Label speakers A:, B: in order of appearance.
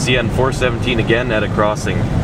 A: See you on 417 again at a crossing.